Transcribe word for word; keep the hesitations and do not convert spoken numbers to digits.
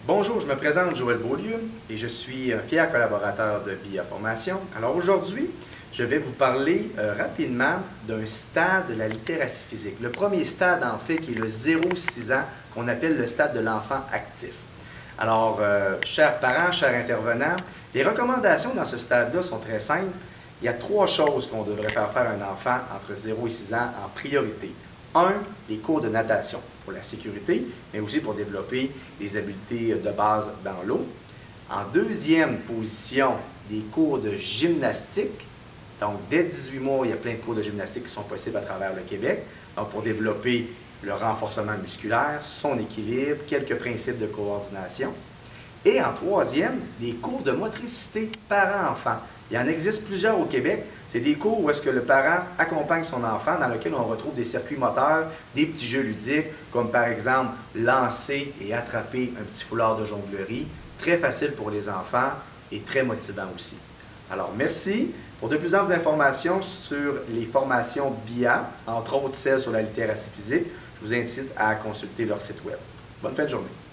Bonjour, je me présente Joël Beaulieu et je suis un fier collaborateur de B I A Formation. Alors aujourd'hui, je vais vous parler euh, rapidement d'un stade de la littératie physique. Le premier stade, en fait, qui est le zéro six ans, qu'on appelle le stade de l'enfant actif. Alors, euh, chers parents, chers intervenants, les recommandations dans ce stade-là sont très simples. Il y a trois choses qu'on devrait faire faire à un enfant entre zéro et six ans en priorité. Un, les cours de natation pour la sécurité, mais aussi pour développer les habiletés de base dans l'eau. En deuxième position, des cours de gymnastique. Donc, dès dix-huit mois, il y a plein de cours de gymnastique qui sont possibles à travers le Québec. Donc, pour développer le renforcement musculaire, son équilibre, quelques principes de coordination. Et en troisième, des cours de motricité parent-enfant. Il y en existe plusieurs au Québec. C'est des cours où est-ce que le parent accompagne son enfant, dans lesquels on retrouve des circuits moteurs, des petits jeux ludiques, comme par exemple lancer et attraper un petit foulard de jonglerie. Très facile pour les enfants et très motivant aussi. Alors, merci. Pour de plus amples informations sur les formations B I A, entre autres celles sur la littératie physique, je vous invite à consulter leur site web. Bonne fin de journée.